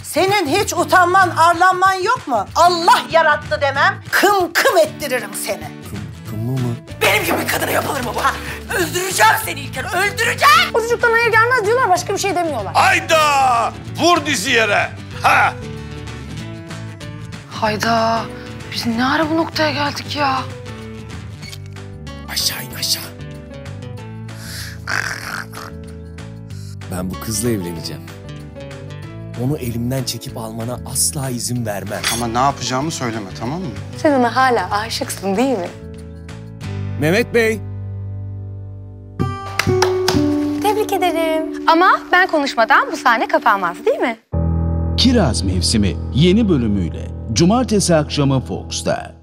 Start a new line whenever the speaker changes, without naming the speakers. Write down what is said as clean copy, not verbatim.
Senin hiç utanman, arlanman yok mu? Allah yarattı demem, kım kım ettiririm seni.
Kım mı?
Benim gibi kadına yapılır mı bu ha? Öldüreceğim seni İlker, öldüreceğim!
O çocuktan hayır gelmez diyorlar, başka bir şey demiyorlar.
Hayda! Vur dizi yere. Ha!
Hayda. Biz ne ara bu noktaya geldik ya?
Aşağı in aşağı. Ben bu kızla evleneceğim. Onu elimden çekip almana asla izin vermem.
Ama ne yapacağımı söyleme, tamam mı?
Sen ona hala aşıksın değil mi?
Mehmet Bey.
Tebrik ederim. Ama ben konuşmadan bu sahne kapanmaz değil mi?
Kiraz Mevsimi yeni bölümüyle Cumartesi akşamı Fox'ta.